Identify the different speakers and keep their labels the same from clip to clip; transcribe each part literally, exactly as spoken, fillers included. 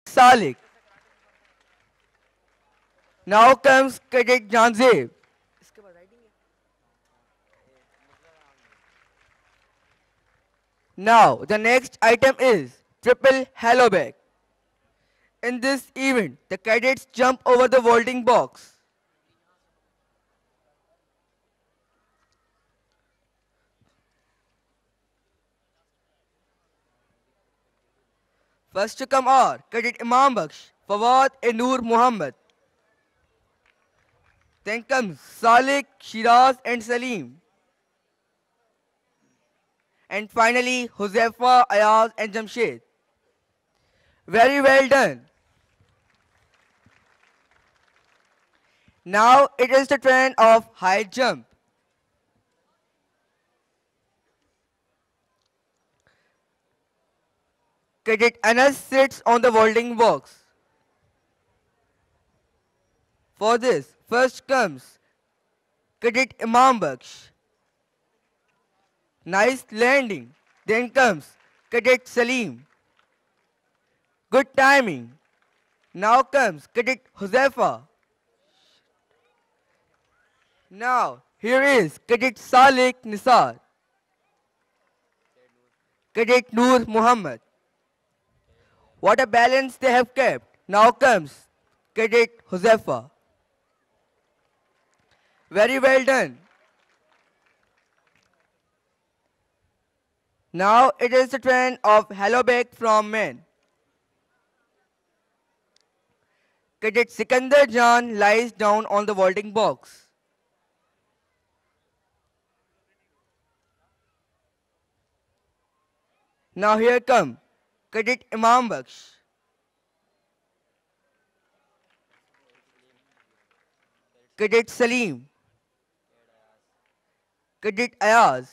Speaker 1: Salik. Now comes Cadet Janzev. Now the next item is triple haloback. In this event, the cadets jump over the vaulting box. First to come are Cadet Imam Baksh, Fawad and Noor Muhammad. Then comes Salik, Shiraz and Salim. And finally, Huzaifa, Ayaz and Jamshed. Very well done. Now it is the turn of high jump. Cadet Anas sits on the vaulting box. For this, first comes Cadet Imam Baksh. Nice landing. Then comes Cadet Salim. Good timing. Now comes Cadet Huzaifa. Now, here is Cadet Salik Nisar. Cadet Noor Muhammad. What a balance they have kept. Now comes Cadet Huzaifa. Very well done. Now it is the turn of haloback from men. Cadet Sikandar Jan lies down on the vaulting box. Now here come Cadet Imam Baksh. Cadet Salim. Cadet Ayaz.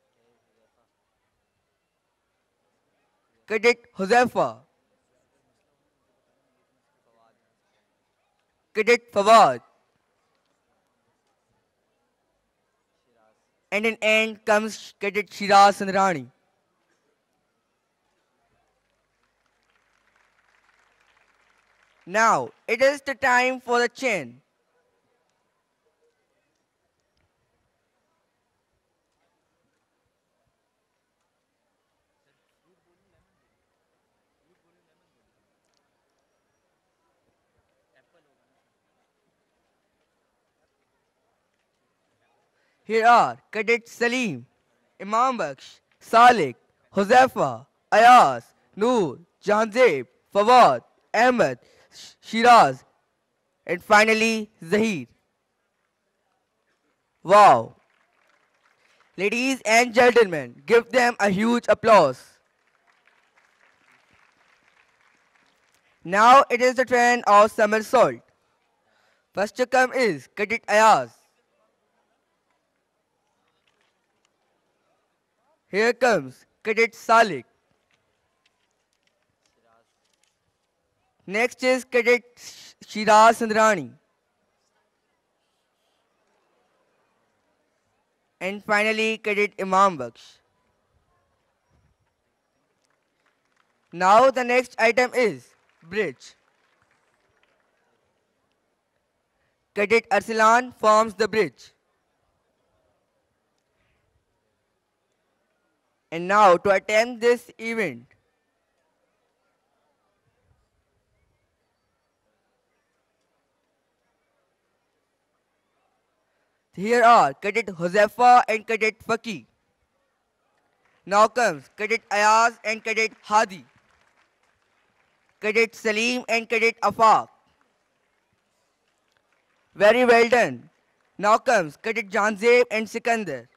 Speaker 1: Cadet Huzaifa. Cadet Fawad. And in end comes Cadet Shiraz Sandrani. Now it is the time for the chain. Here are Cadet Salim, Imam Baksh, Salik, Huzaifa, Ayaz, Noor, Jahanzeb, Fawad, Ahmed, Shiraz, and finally Zahir. Wow! Ladies and gentlemen, give them a huge applause. Now it is the turn of somersault. First to come is Cadet Ayaz. Here comes Cadet Salik. Next is Cadet Shiraz Sandrani. And finally Cadet Imam Baksh. Now the next item is bridge. Cadet Arsalan forms the bridge. And now to attempt this event, here are Cadet Huzaifa and Cadet Faki. Now comes Cadet Ayaz and Cadet Hadi. Cadet Salim and Cadet Afaq. Very well done. Now comes Cadet Janzeb and Sikandar.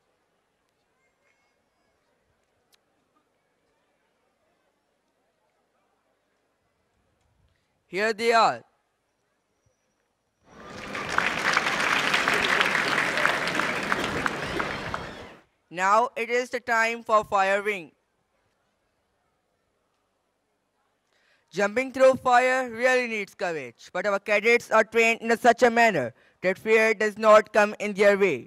Speaker 1: Here they are. Now it is the time for firing. Jumping through fire really needs courage, but our cadets are trained in a such a manner that fear does not come in their way.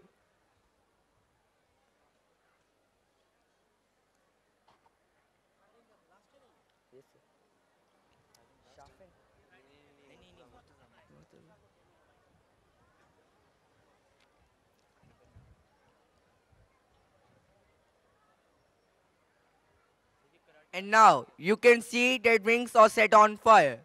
Speaker 1: And now you can see that wings are set on fire.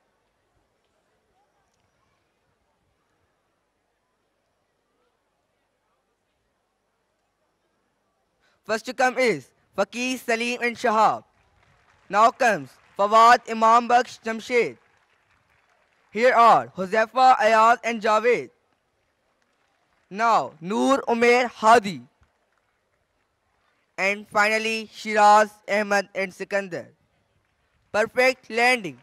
Speaker 1: First to come is Faqih, Salim and Shahab. Now comes Fawad, Imam Baksh, Jamshed. Here are Huzaifa, Ayaz and Javed. Now Noor, Umair, Hadi. And finally Shiraz, Ahmad and Sikandar. Perfect landing.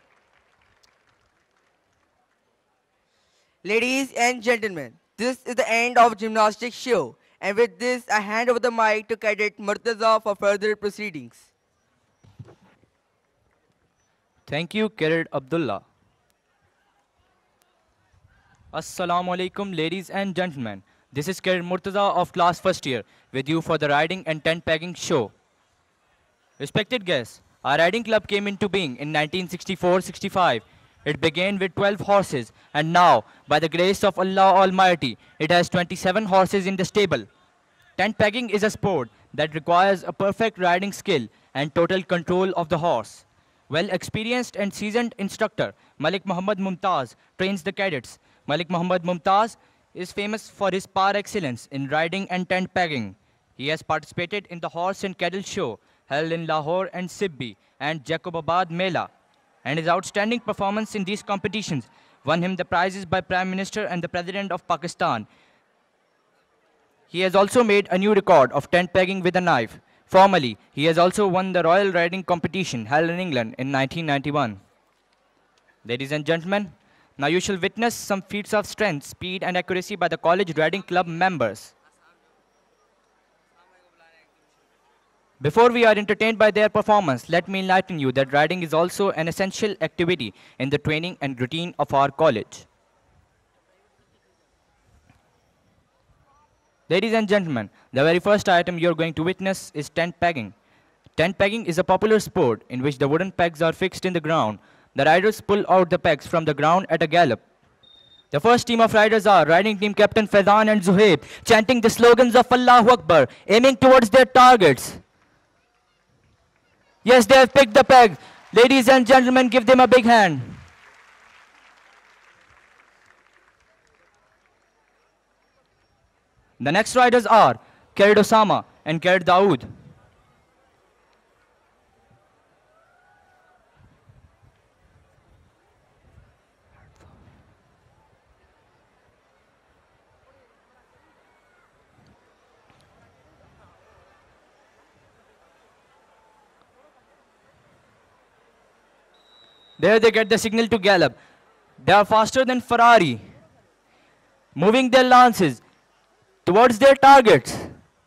Speaker 1: Ladies and gentlemen, this is the end of gymnastics show. And with this, I hand over the mic to Cadet Murtaza for further proceedings.
Speaker 2: Thank you, Cadet Abdullah. Assalamu alaikum, ladies and gentlemen. This is Cadet Murtaza of class first year with you for the riding and tent pegging show. Respected guests, our riding club came into being in nineteen sixty-four sixty-five. It began with twelve horses, and now, by the grace of Allah Almighty, it has twenty-seven horses in the stable. Tent pegging is a sport that requires a perfect riding skill and total control of the horse. Well-experienced and seasoned instructor Malik Muhammad Mumtaz trains the cadets. Malik Muhammad Mumtaz is famous for his par excellence in riding and tent pegging. He has participated in the Horse and Cattle Show held in Lahore and Sibbi and Jacobabad Mela, and his outstanding performance in these competitions won him the prizes by Prime Minister and the President of Pakistan. He has also made a new record of tent pegging with a knife. Formerly, he has also won the Royal Riding Competition held in England in nineteen ninety-one. Ladies and gentlemen, now you shall witness some feats of strength, speed and accuracy by the College Riding Club members. Before we are entertained by their performance, let me enlighten you that riding is also an essential activity in the training and routine of our college. Ladies and gentlemen, the very first item you are going to witness is tent pegging. Tent pegging is a popular sport in which the wooden pegs are fixed in the ground. The riders pull out the pegs from the ground at a gallop. The first team of riders are riding team captain Faizan and Zuhaib, chanting the slogans of Allahu Akbar, aiming towards their targets. Yes, they have picked the peg. Ladies and gentlemen, give them a big hand. The next riders are Cadet Osama and Cadet Dawood. There they get the signal to gallop. They are faster than Ferrari, moving their lances towards their targets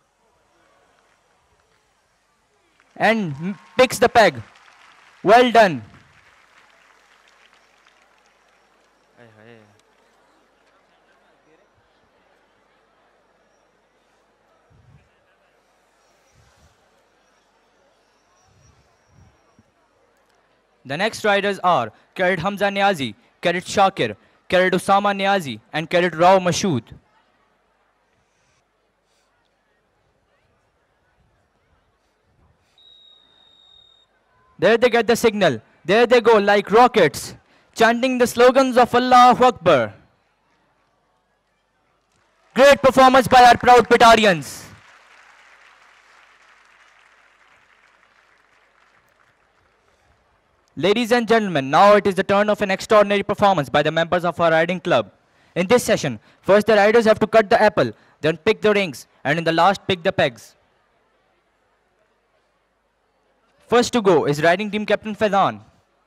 Speaker 2: and picks the peg. Well done. The next riders are Cadet Hamza Niazi, Cadet Shakir, Cadet Osama Niazi, and Cadet Rao Mashood. There they get the signal. There they go like rockets, chanting the slogans of Allahu Akbar. Great performance by our proud Petarians. Ladies and gentlemen, now it is the turn of an extraordinary performance by the members of our riding club. In this session, first the riders have to cut the apple, then pick the rings, and in the last pick the pegs. First to go is riding team captain Faizan.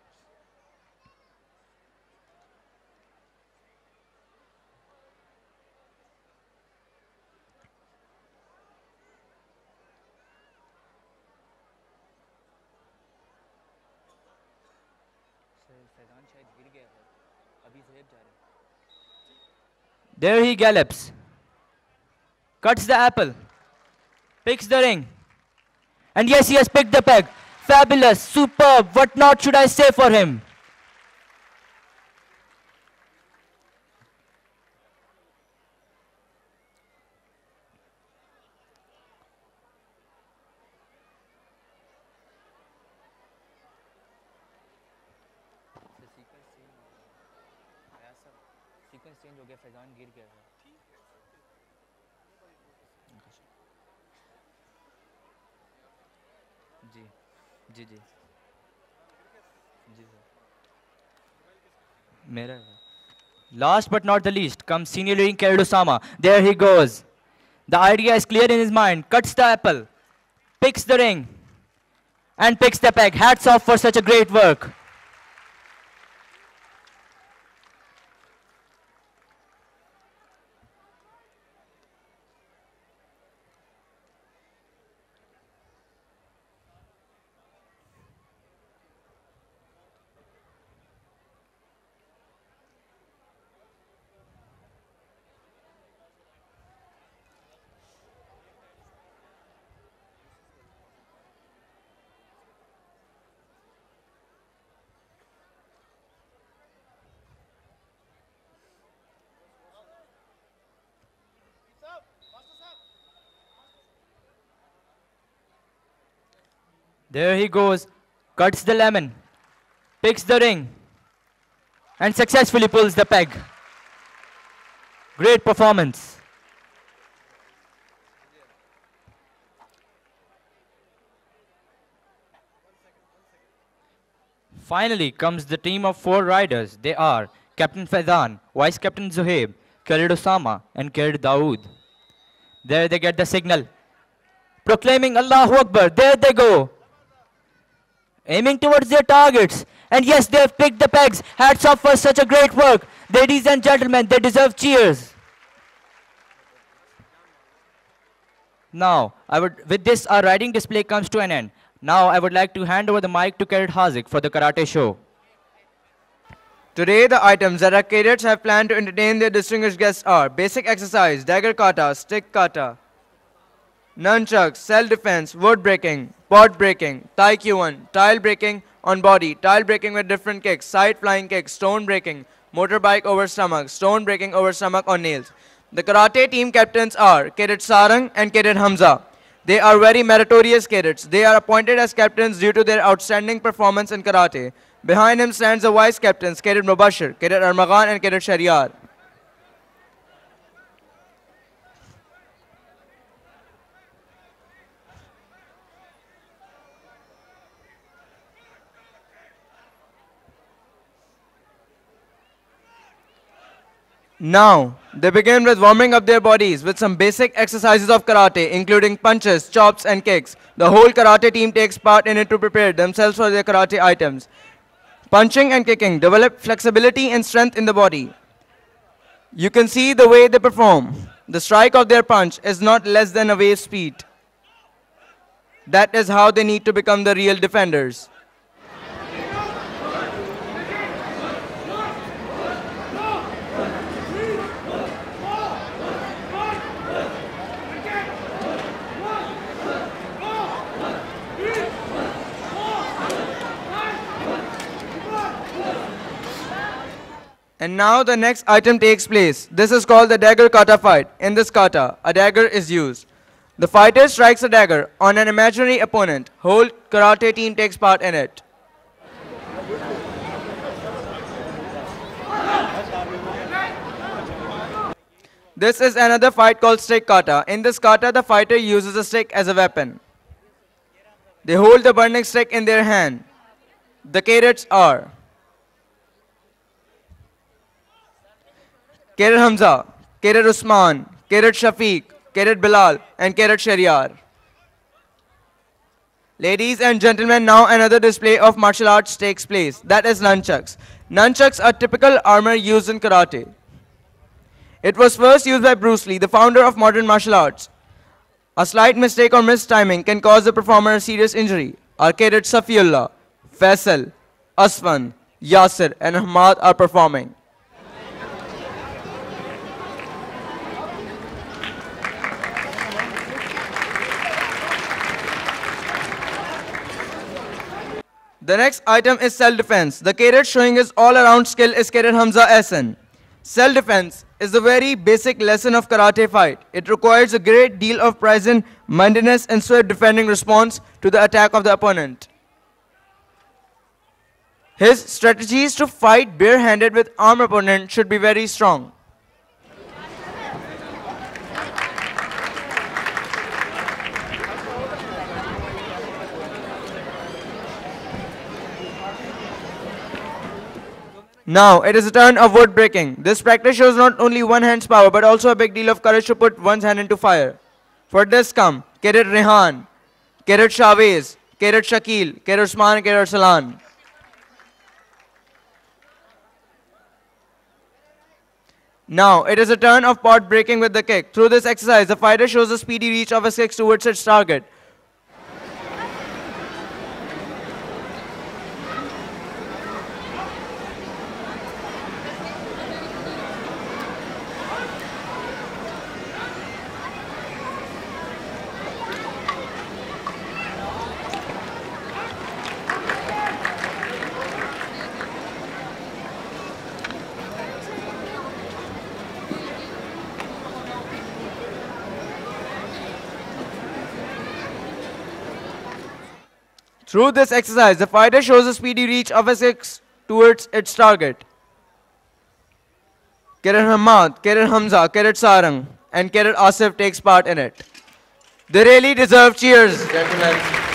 Speaker 2: There he gallops, cuts the apple, picks the ring, and yes, he has picked the peg. Fabulous, superb, what not should I say for him? Sequence change हो गया फैजान गिर गया था जी जी जी जी sir मेरा है Last but not the least comes senior leading Khalid Osama. There he goes. The idea is clear in his mind. Cuts the apple, picks the ring, and picks the peg. Hats off for such a great work. There he goes, cuts the lemon, picks the ring, and successfully pulls the peg. Great performance. Finally comes the team of four riders. They are Captain Faizan, Vice Captain Zuhaib, Khalid Osama, and Khalid Dawood. There they get the signal, proclaiming Allahu Akbar. There they go, aiming towards their targets. And yes, they have picked the pegs. Hats off for such a great work. Ladies and gentlemen, they deserve cheers. Now, I would, with this, our riding display comes to an end. Now, I would like to hand over the mic to Cadet Hazik for the karate show.
Speaker 3: Today, the items that our cadets have planned to entertain their distinguished guests are basic exercise, dagger kata, stick kata, nunchucks, self-defense, wood breaking, pot breaking, taekwondo, tile breaking on body, tile breaking with different kicks, side flying kicks, stone breaking, motorbike over stomach, stone breaking over stomach on nails. The karate team captains are Cadet Sarang and Cadet Hamza. They are very meritorious cadets. They are appointed as captains due to their outstanding performance in karate. Behind him stands the vice captains, Cadet Mubashir, Cadet Armagan, and Cadet Shariar. Now, they begin with warming up their bodies with some basic exercises of karate, including punches, chops, and kicks. The whole karate team takes part in it to prepare themselves for their karate items. Punching and kicking develop flexibility and strength in the body. You can see the way they perform. The strike of their punch is not less than a wave speed. That is how they need to become the real defenders. And now the next item takes place. This is called the dagger kata fight. In this kata, a dagger is used. The fighter strikes a dagger on an imaginary opponent. Whole karate team takes part in it. This is another fight called stick kata. In this kata, the fighter uses a stick as a weapon. They hold the burning stick in their hand. The cadets are Cadet Hamza, Cadet Usman, Cadet Shafiq, Cadet Bilal, and Cadet Shariar. Ladies and gentlemen, now another display of martial arts takes place. That is nunchucks. Nunchucks are typical armor used in karate. It was first used by Bruce Lee, the founder of modern martial arts. A slight mistake or missed timing can cause the performer a serious injury. Our cadets Safiullah, Faisal, Aswan, Yasir, and Ahmad are performing. The next item is self-defense. The cadet showing his all-around skill is Cadet Hamza Ahsan. Self-defense is a very basic lesson of karate fight. It requires a great deal of present mindedness and swift defending response to the attack of the opponent. His strategies to fight barehanded with armed opponent should be very strong. Now, it is a turn of wood breaking. This practice shows not only one hand's power, but also a big deal of courage to put one's hand into fire. For this come Cadet Rehan, Cadet Chavez, Cadet Shakil, Cadet Usman, and Cadet Salan. Now, it is a turn of pot breaking with the kick. Through this exercise, the fighter shows the speedy reach of his kicks towards its target. Through this exercise, the fighter shows a speedy reach of his kicks towards its target. Cadet Hamad, Cadet Hamza, Cadet Sarang, and Cadet Asif takes part in it. They really deserve cheers, gentlemen.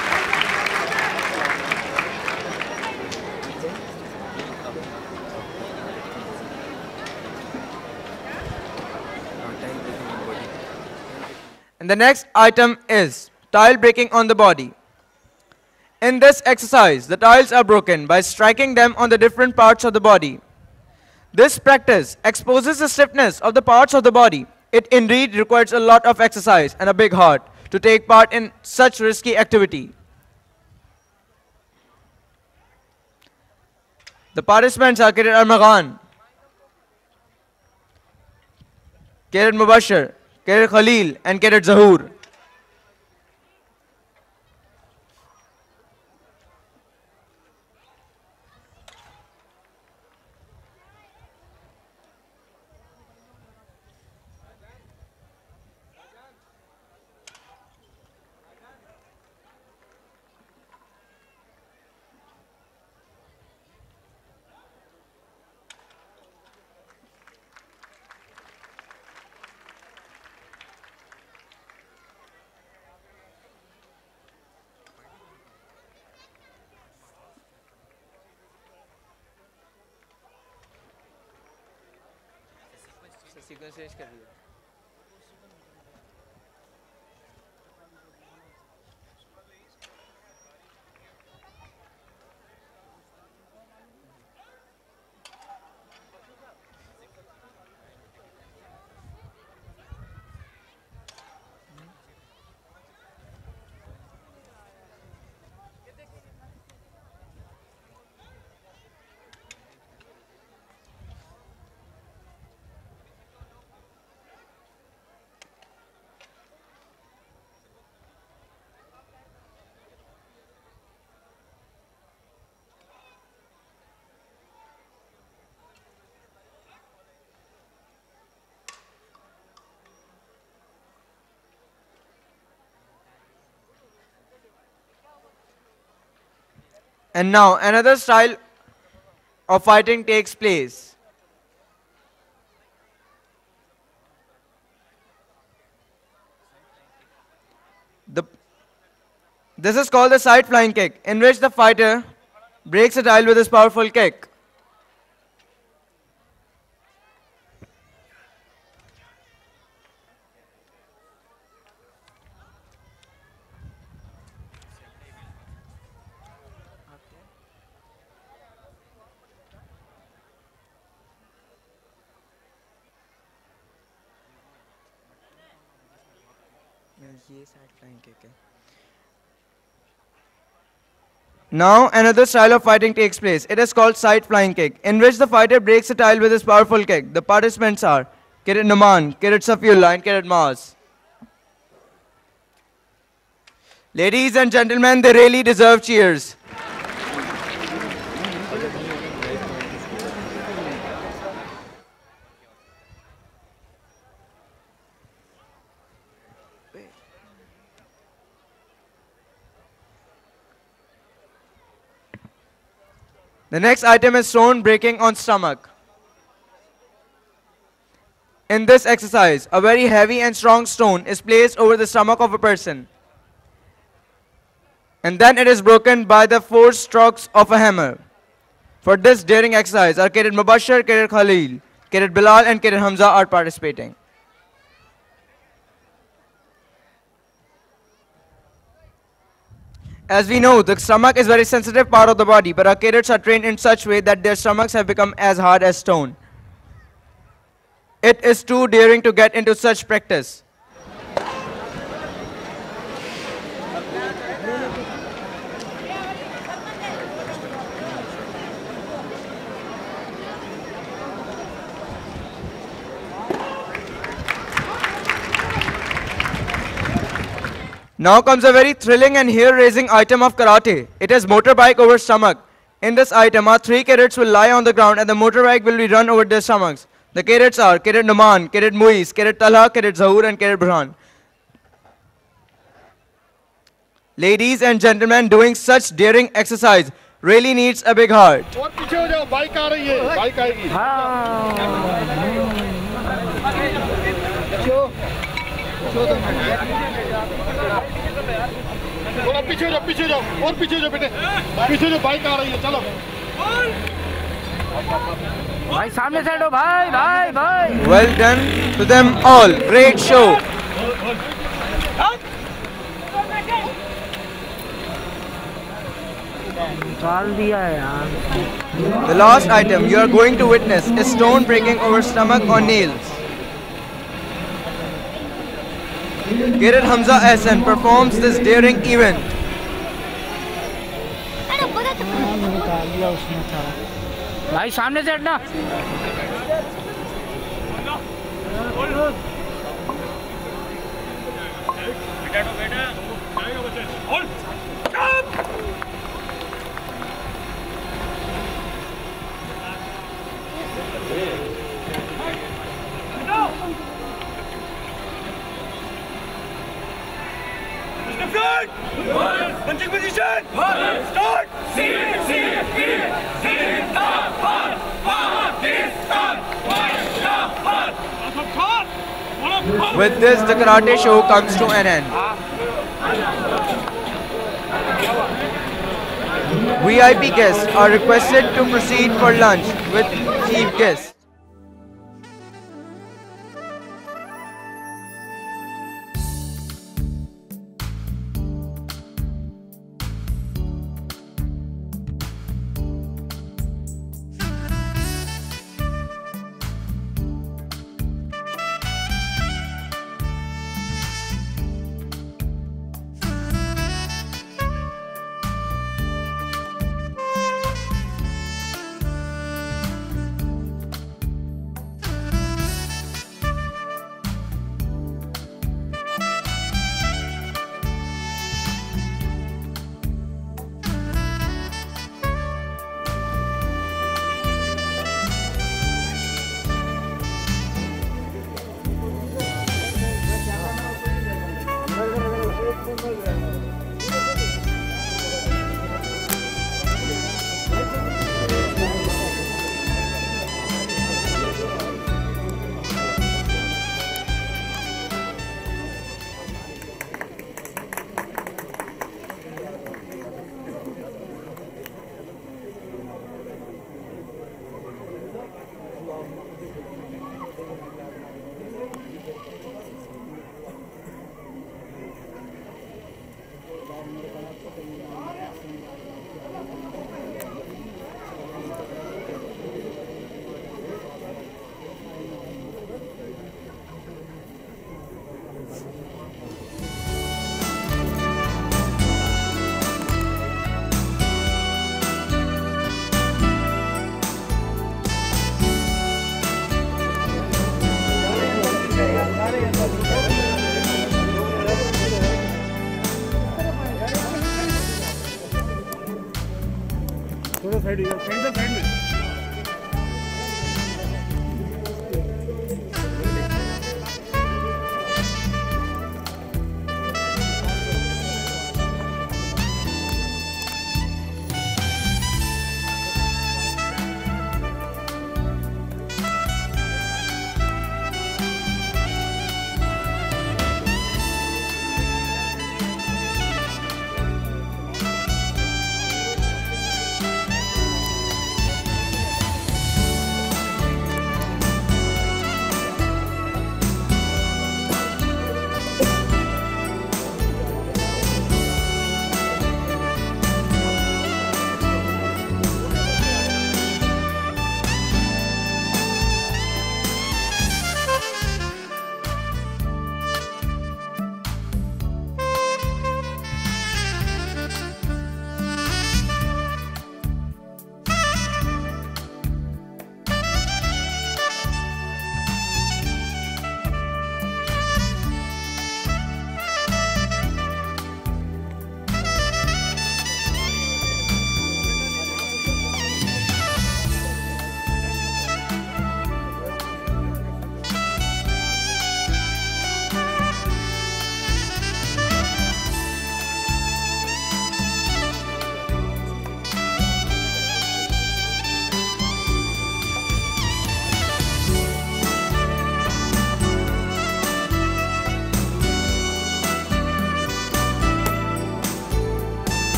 Speaker 3: And the next item is tile breaking on the body. In this exercise, the tiles are broken by striking them on the different parts of the body. This practice exposes the stiffness of the parts of the body. It indeed requires a lot of exercise and a big heart to take part in such risky activity. The participants are Cadet Armagan, Cadet Mubashir, Cadet Khalil, and Cadet Zahur. And now another style of fighting takes place. The, this is called the side flying kick, in which the fighter breaks a tile with his powerful kick. Now another style of fighting takes place. It is called side flying kick, in which the fighter breaks a tile with his powerful kick. The participants are Cadet Naman, Cadet Safiullah, and Cadet Maaz. Ladies and gentlemen, they really deserve cheers. The next item is stone breaking on stomach. In this exercise, a very heavy and strong stone is placed over the stomach of a person. And then it is broken by the four strokes of a hammer. For this daring exercise, our Cadet Mubashir, Cadet Khalil, Cadet Bilal and Cadet Hamza are participating. As we know, the stomach is a very sensitive part of the body, but our cadets are trained in such way that their stomachs have become as hard as stone. It is too daring to get into such practice. Now comes a very thrilling and hair-raising item of karate. It is motorbike over stomach. In this item, our three cadets will lie on the ground and the motorbike will be run over their stomachs. The cadets are Cadet Numan, Cadet Muiz, Cadet Talha, Cadet Zahur and Cadet Burhan. Ladies and gentlemen, doing such daring exercise really needs a big heart.
Speaker 4: और पीछे हो जाओ, bike आ रही है, bike आएगी। थोड़ा पीछे जाओ, पीछे जाओ, और पीछे जाओ बेटे, पीछे जाओ, बाइक आ रही है, चलो।
Speaker 5: भाई सामने साइड हो, भाई भाई भाई।
Speaker 3: Well done to them all. Great show.
Speaker 5: डाल दिया है यार।
Speaker 3: The last item you are going to witness is stone breaking over stomach or nails. Cadet Hamza Ahsan performs this daring event.
Speaker 5: निकाल दिया उसने सारा। भाई सामने से हटना।
Speaker 6: Punching position! Start! See it, see it, see it! See it, stop! Hard! Hard! This, stop! Hard! Hard!
Speaker 3: With this, the karate show comes to an end. V I P guests are requested to proceed for lunch with chief guests.
Speaker 4: थोड़ा side side side में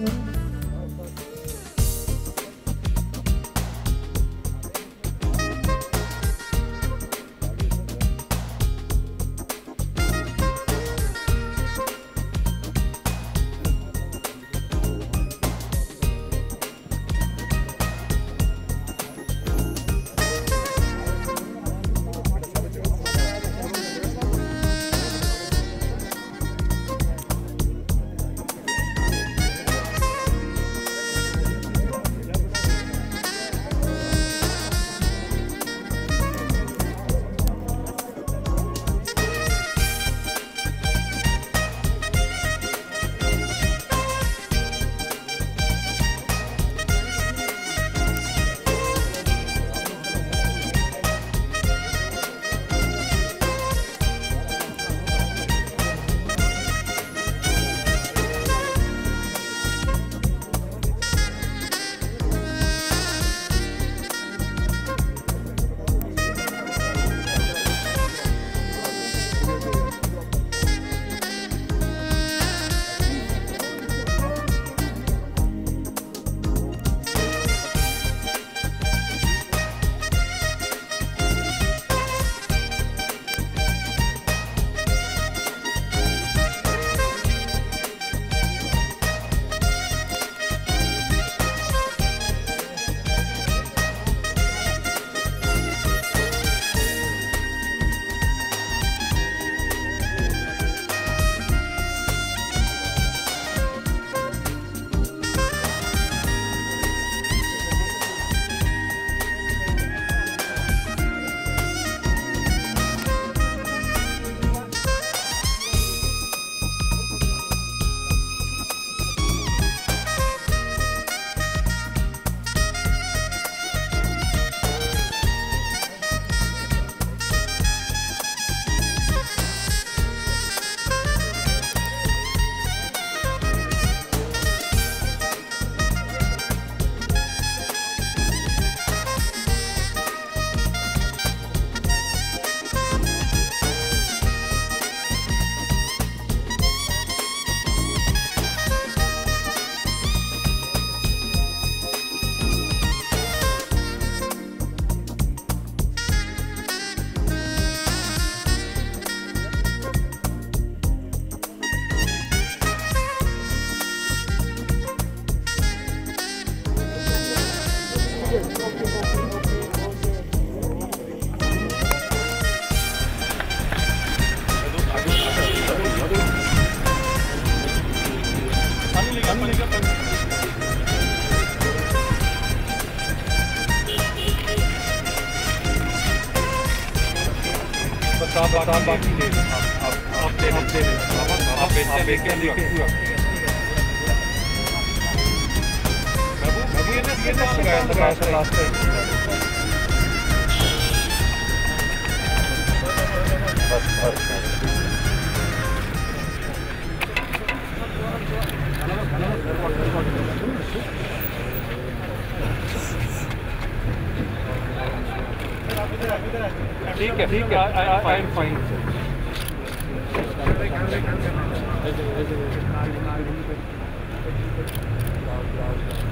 Speaker 6: ठीक है ठीक है I am fine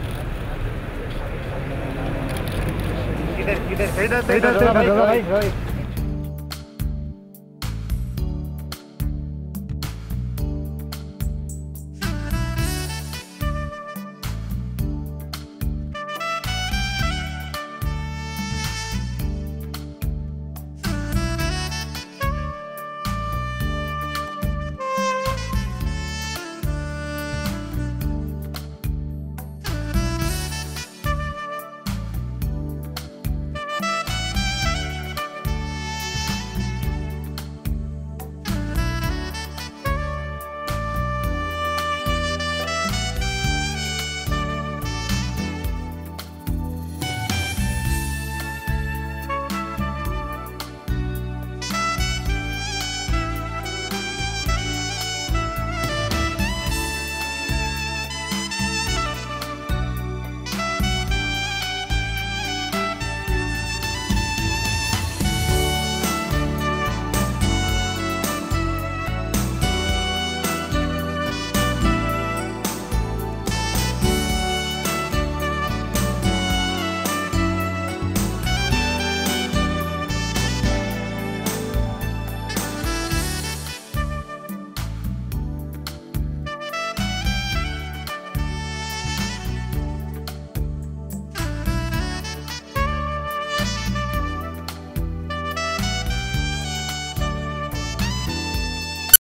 Speaker 6: किधर किधर इधर इधर भाई